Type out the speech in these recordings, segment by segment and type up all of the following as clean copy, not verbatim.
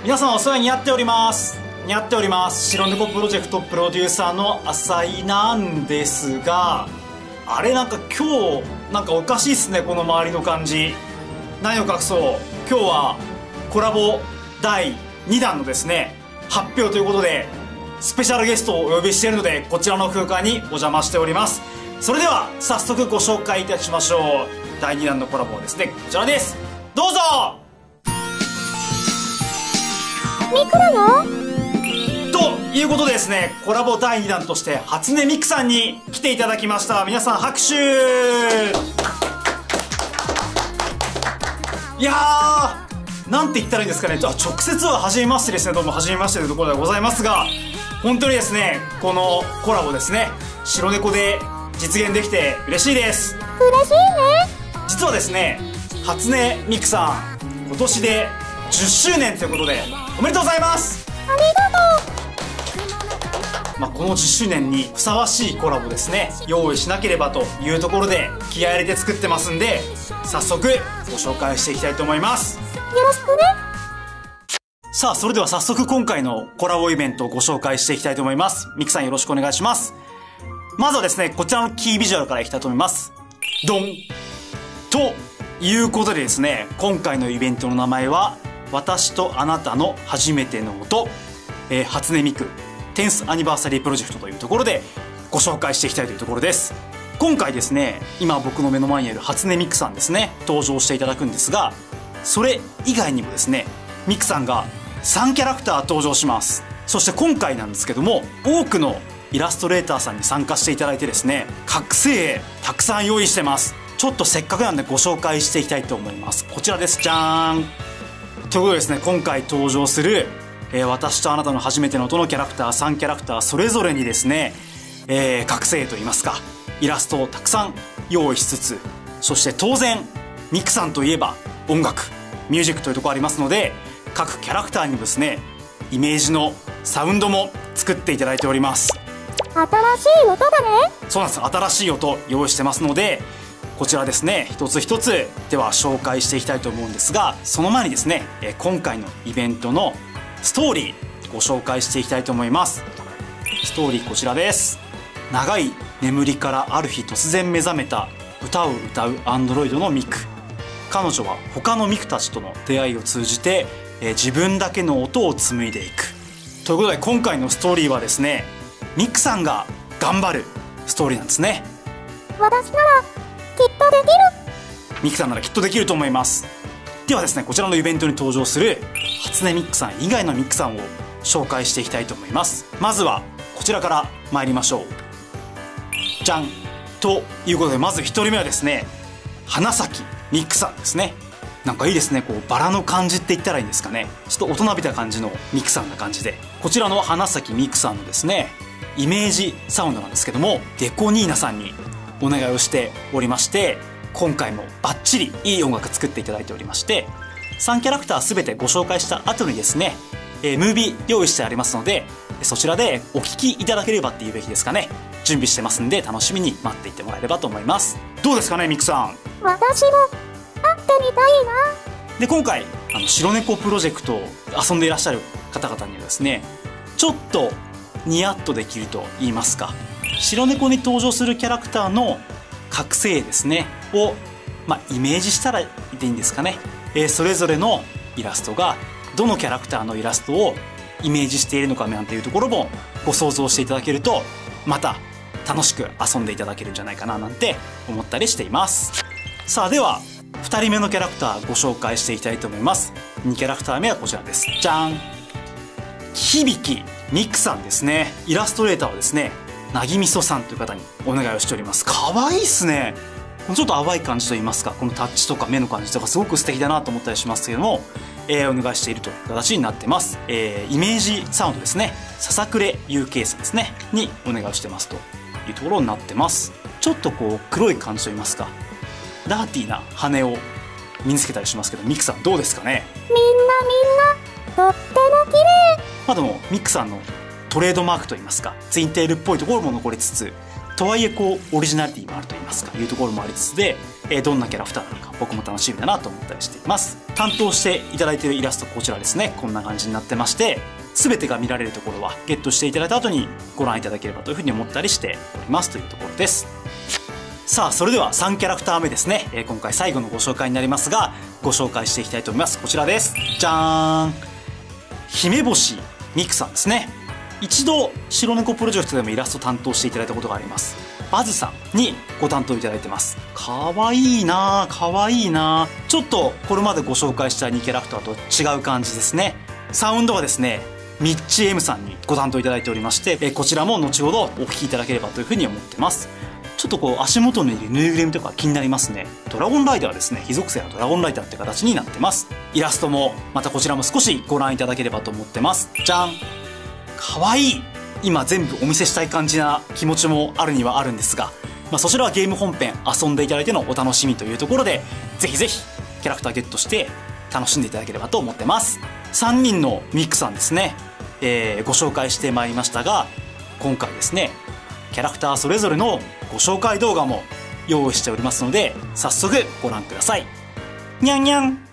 皆さんお世話になっております。白猫プロジェクトプロデューサーの浅井なんですが、あれなんか今日なんかおかしいっすね、この周りの感じ。何を隠そう、今日はコラボ第2弾のですね発表ということで、スペシャルゲストをお呼びしているので、こちらの空間にお邪魔しております。それでは早速ご紹介いたしましょう。第2弾のコラボはですね、こちらです。どうぞ。 ミクだよ。 ということでですね、コラボ第2弾として初音ミクさんに来ていただきました。皆さん拍手。いやー、なんて言ったらいいんですかね。直接は初めましてですね。どうも初めましてというところではございますが、本当にですね、このコラボですね、白猫で実現できて嬉しいです。 嬉しいね。 実はですね、初音ミクさん今年で10周年ということでおめでとうございます。 ありがとう。 この10周年にふさわしいコラボですね、用意しなければというところで気合い入れて作ってますんで、早速ご紹介していきたいと思います。 よろしくね。 さあ、それでは早速今回のコラボイベントをご紹介していきたいと思います。ミクさんよろしくお願いします。まずはですね、こちらのキービジュアルからいきたいと思います。ドンということでですね、今回のイベントの名前は私とあなたの初めての音、初音ミク10th アニバーサリープロジェクトというところでご紹介していきたいというところです。今回ですね、今僕の目の前にある初音ミクさんですね、登場していただくんですが、それ以外にもですね、ミクさんが3キャラクター登場します。そして今回なんですけども、多くのイラストレーターさんに参加していただいてですね、覚醒絵たくさん用意してます。ちょっとせっかくなんでご紹介していきたいと思います。こちらです。じゃーん。ということでですね、今回登場する私とあなたの初めての音のキャラクター3キャラクターそれぞれにですね、覚醒といいますか、イラストをたくさん用意しつつ、そして当然ミクさんといえば音楽ミュージックというところありますので、各キャラクターにもですねイメージのサウンドも作っていただいております。 新しい音だね。 そうなんです。新しい音用意してますので、こちらですね一つ一つでは紹介していきたいと思うんですが、その前にですね今回のイベントのストーリーご紹介していきたいと思います。ストーリーこちらです。長い眠りからある日突然目覚めた歌を歌うアンドロイドのミク。彼女は他のミクたちとの出会いを通じて自分だけの音を紡いでいくということで、今回のストーリーはですねミクさんが頑張るストーリーなんですね。 私ならきっとできる。 ミクさんならきっとできると思います。ではですね、こちらのイベントに登場する初音ミクさん以外のミクさんを紹介していきたいと思います。まずはこちらから参りましょう。じゃん。ということで、まず1人目はですね花咲ミクさんですね。なんかいいですね、こうバラの感じって言ったらいいんですかね。ちょっと大人びた感じのミクさんな感じで、こちらの花咲ミクさんのですねイメージサウンドなんですけども、デコニーナさんにお願いをしておりまして、今回もバッチリいい音楽作っていただいておりまして、3キャラクター全てご紹介した後にですねムービー用意してありますので、そちらでお聴きいただければっていうべきですかね、準備してますんで楽しみに待っていてもらえればと思います。どうですかねミクさん。 私も会ってみたいな。 で、今回白猫プロジェクトを遊んでいらっしゃる方々にはですね、ちょっとニヤッとできると言いますか、白猫に登場するキャラクターの覚醒ですねを、イメージしたらいいんですかね、それぞれのイラストがどのキャラクターのイラストをイメージしているのかなんていうところもご想像していただけると、また楽しく遊んでいただけるんじゃないかななんて思ったりしています。さあ、では2人目のキャラクターご紹介していきたいと思います。2キャラクター目はこちらです。じゃん。響ミクさんですね。イラストレーターはですねなぎみそさんという方にお願いをしております。可愛いっすね。ちょっと淡い感じといいますか、このタッチとか目の感じとかすごく素敵だなと思ったりしますけども、お願いしているという形になってます。イメージサウンドですね、笹暮 UK さんですねにお願いをしてますというところになってます。ちょっとこう黒い感じといいますか、ダーティーな羽を身につけたりしますけど、ミクさんどうですかね。 みんなとっても綺麗。 でもミクさんのトレードマークといいますか、ツインテールっぽいところも残りつつ、とはいえこうオリジナリティもあるといいますかいうところもありつつで、 どんなキャラクターなのか僕も楽しみだなと思ったりしています。担当していただいているイラストこちらですね、こんな感じになってまして、全てが見られるところはゲットしていただいた後にご覧いただければというふうに思ったりしておりますというところです。さあそれでは3キャラクター目ですね、今回最後のご紹介になりますがご紹介していきたいと思います。こちらです。じゃーん、姫星ミクさんですね。一度白猫プロジェクトでもイラスト担当していただいたことがあります。バズさんにご担当いただいてます。かわいいなかわいいな。ちょっとこれまでご紹介した2キャラクターと違う感じですね。サウンドはですねミッチ M さんにご担当いただいておりまして、こちらも後ほどお聞きいただければというふうに思ってます。ちょっとこう足元にいるぬいぐるみとか気になりますね。ドラゴンライダーですね。非属性のドラゴンライダーって形になってます。イラストもまたこちらも少しご覧いただければと思ってます。じゃん、かわいい。今全部お見せしたい感じな気持ちもあるにはあるんですが、そちらはゲーム本編遊んでいただいてのお楽しみというところで、ぜひぜひキャラクターゲットして楽しんでいただければと思ってます。3人のミックさんですね、ご紹介してまいりましたが、今回ですねキャラクターそれぞれのご紹介動画も用意しておりますので、早速ご覧ください。にゃんにゃん。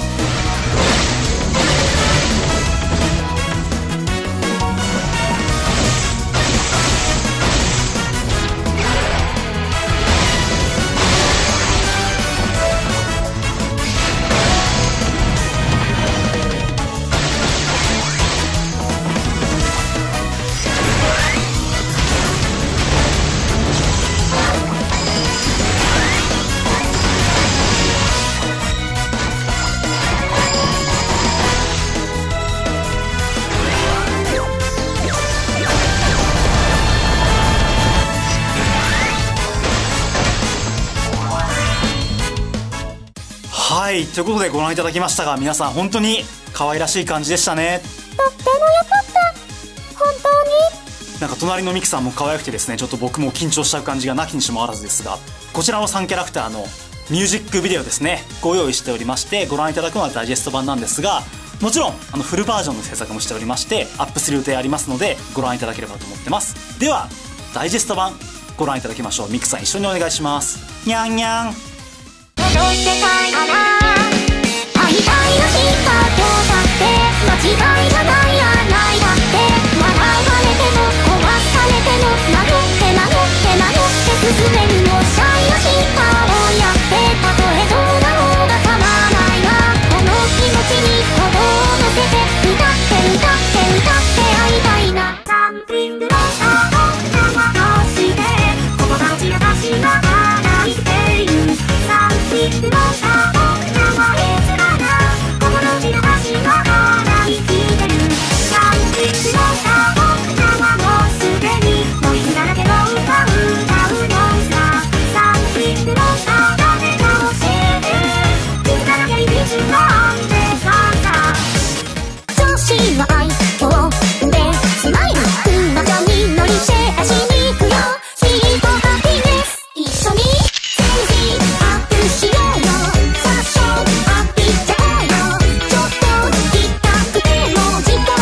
はい、ということでご覧いただきましたが、皆さん本当に可愛らしい感じでしたね。 とっても良かった本当に。 なんか隣のミキさんも可愛くてですね、ちょっと僕も緊張しちゃう感じがなきにしもあらずですが、こちらの3キャラクターのミュージックビデオですねご用意しておりまして、ご覧いただくのはダイジェスト版なんですが、もちろんフルバージョンの制作もしておりましてアップする予定ありますのでご覧いただければと思ってます。ではダイジェスト版ご覧いただきましょう。ミクさん一緒にお願いします。にゃんにゃん。 届いてたいなら会いたいの日か今日だって間違いがないやないだって、笑われても壊されても名乗って名乗って名乗って進めるのシャイの日かをやって、たとえどうなろうが構わないわ、この気持ちに鼓動を乗せて歌って歌って歌って会いたいな。サンプリングのサーを流して言葉を散らかしながら生きている。サンプリングのサーを流れつらな心散らかしながら生きてる。サンプリングのサーを流もうすでにノイズだらけの歌うのさ。サンプリングのサー誰か教えて気づかなきゃいびつなんてささ。調子は愛嬌でスマイル馬上に乗りシェアしに行くよ。スイートハピネス一緒にセンシアップしようよ。ファッションアップしちゃおうよ。ちょっときったくても時間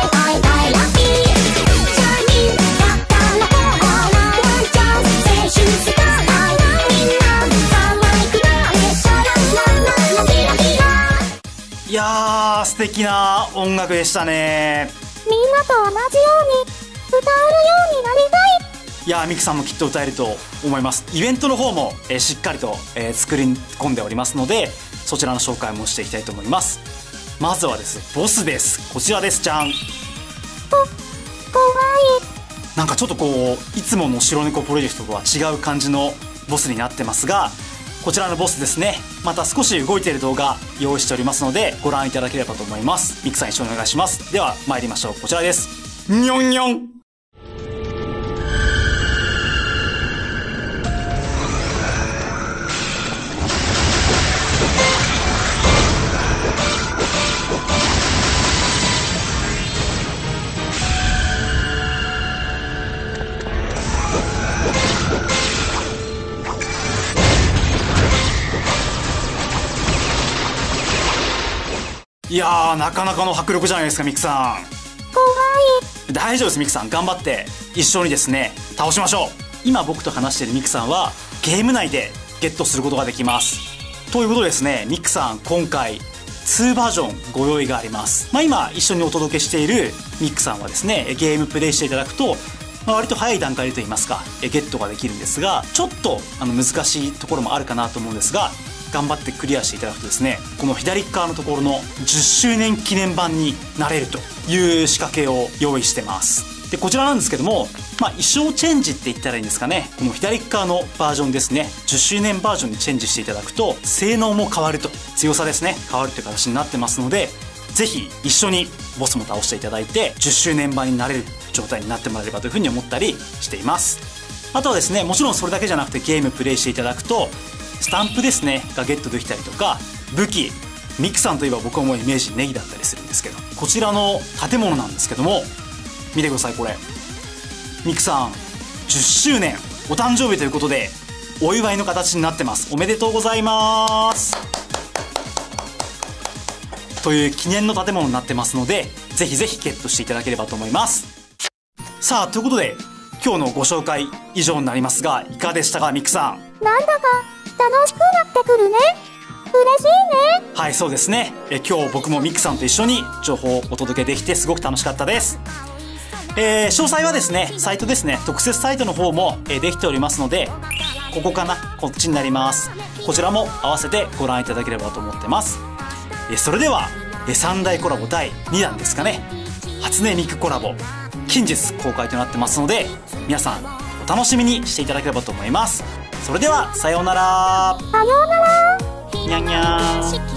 Iラッピーシャイニングだったらこうなワンチャンス青春スカイみんな可愛くなれシャララララキラキラ。 いやー素敵な音楽でしたね。 みんなと同じように歌えるようになりたい。 いやーミキさんもきっと歌えると思います。イベントの方も、しっかりと、作り込んでおりますので、そちらの紹介もしていきたいと思います。まずはですねボスです。こちらです。じゃん。 かわいい。 なんかちょっとこういつもの白猫プロジェクトとは違う感じのボスになってますが、こちらのボスですね、また少し動いている動画用意しておりますのでご覧いただければと思います。ミクさん一緒にお願いします。では参りましょう。こちらです。にょんにょん。いやーなかなかの迫力じゃないですかミクさん。 かわいい。 大丈夫です。ミクさん頑張って一緒にですね倒しましょう。今僕と話しているミクさんはゲーム内でゲットすることができます。ということでですね、ミックさん今回2バージョンご用意があります。今一緒にお届けしているミックさんはですね、ゲームプレイしていただくと、割と早い段階でといいますか、ゲットができるんですが、ちょっと難しいところもあるかなと思うんですが、頑張ってクリアしていただくとですね、この左側のところの10周年記念版になれるという仕掛けを用意してます。でこちらなんですけども、衣装チェンジって言ったらいいんですかね。この左側のバージョンですね、10周年バージョンにチェンジしていただくと性能も変わると、強さですね、変わるという形になってますので、ぜひ一緒にボスも倒していただいて10周年版になれる状態になってもらえればというふうに思ったりしています。あとはですね、もちろんそれだけじゃなくてゲームプレイしていただくとスタンプですねがゲットできたりとか、武器、ミクさんといえば僕はもうイメージネギだったりするんですけど、こちらの建物なんですけども、見てください。これミクさん10周年お誕生日ということでお祝いの形になってます。おめでとうございますという記念の建物になってますので、ぜひぜひゲットしていただければと思います。さあということで今日のご紹介以上になりますが、いかがでしたかミクさん。 なんだか楽しくなってくるね。嬉しいね。 はい、そうですね。今日僕もミクさんと一緒に情報をお届けできてすごく楽しかったです。詳細はですね、サイトですね、特設サイトの方もできておりますので、ここかな、こっちになります。こちらも合わせてご覧いただければと思ってます。それでは3大コラボ第2弾ですかね、初音ミクコラボ近日公開となってますので、皆さんお楽しみにしていただければと思います。それではさようなら。 さようなら。 にゃんにゃーん。